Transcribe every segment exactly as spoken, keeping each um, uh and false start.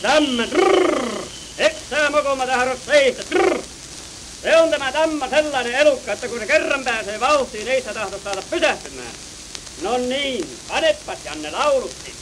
Tamma, trrrr. Eksää mokoma tahdo seistä, trrrr. Se on tämä Tamma sellainen elukka, että kun se kerran pääsee vauhtiin, ei sitä tahdo saada pysähtymään. No niin, panepas Janne laulutti.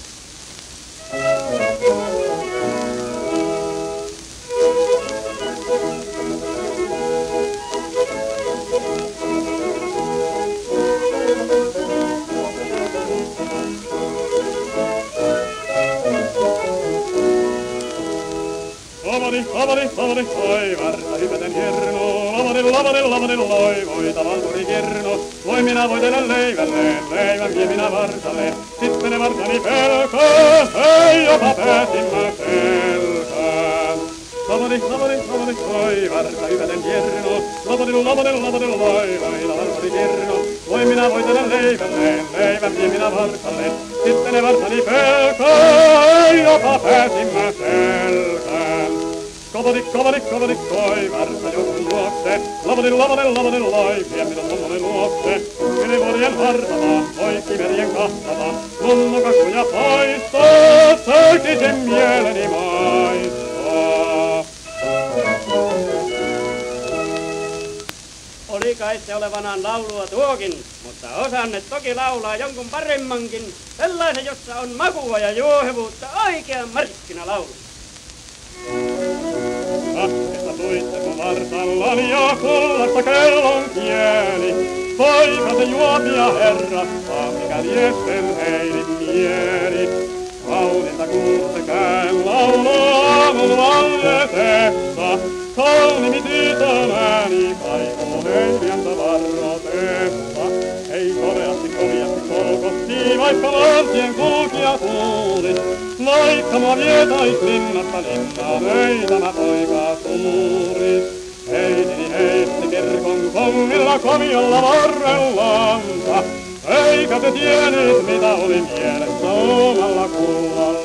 Lavadi, lavadi, lavadi, oi, varsa hypäten hirnu. Lavadi, lavadi, lavadi, loi, voita valturi kirnu. Voi minä voitelen leivälleen, leivän vie minä varsalle. Sitten ne varsani pelkää, ei jopa pääsin mä selkään. Lavadi, lavadi, lavadi, oi, varsa hypäten hirnu. Lavadi, lavadi, lavadi, loi, voita valturi kirnu. Voi minä voitelen leivälleen, leivän vie minä varsalle. Sitten ne varsani pelkää, ei jopa pääsin mä selkään. Kovadi, kovadi, kovadi, koi, varsa jonkun luokse. Lavadi, lavadi, lavadi, loi, vie minut mummoni luokse. Yli vuorien harvataan, poikki merien kahtataan. Lummukakkuja paistaa, söikisin mieleni maistaa. Oli kai se olevanaan laulua tuokin, mutta osanne toki laulaa jonkun paremmankin. Sellaisen, jossa on makua ja juohevuutta, oikean markkinalaulu. Kaskesta tuitte mun varsallani ja kullasta kellon kieli. Poika se juopia herrastaa, mikä liesten heidin mieli. Kauninta kuulte käen laulaa mun valletessa. Kaunimi tytön ääni kaikuu heidäntä varrotessa. Ei koreasti koviasti kolkotti, vaikka maantien kulkija kuulis. Vaikka mua vietais linnasta linnaan, ei tämä poika suuris. Heitini heitti kirkon kongilla koviolla varrellansa. Eikä te tiennyt mitä oli mielessä omalla kullalla.